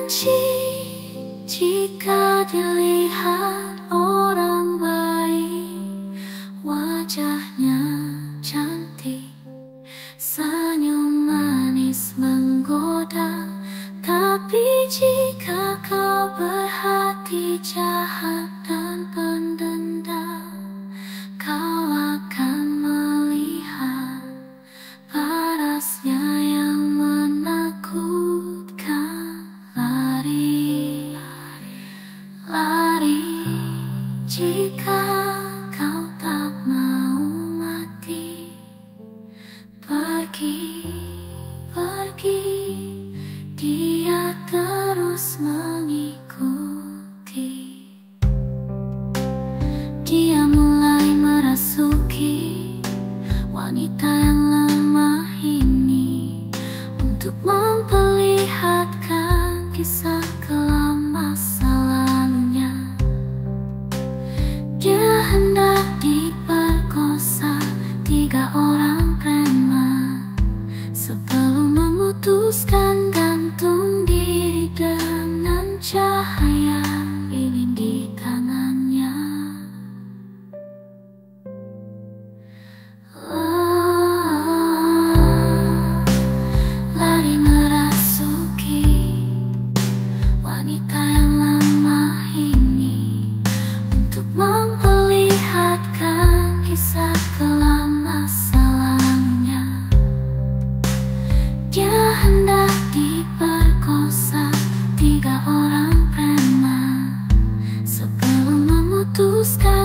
benci jika dilihat orang baik. Wajahnya cantik, senyum manis menggoda. Tapi jika kau berhati jahat dan pendendam, kau akan melihat parasnya yang menakutkan. Lari, lari jika kau tak mau mati. Pergi, pergi, dia terus mengikuti. Dia mulai merasuki wanita yang lemah ini untuk memperlihatkan kisah kelam masa lalunya. Dia hendak diperkosa 3 orang preman sebelum memutuskan gantung diri dengan cahaya lilin di tangannya. Lari merasuki wanita yang lemah ini untuk memperlihatkan kisah kelam masa lalunya. Dia hendak diperkosa 3 orang preman sebelum memutuskan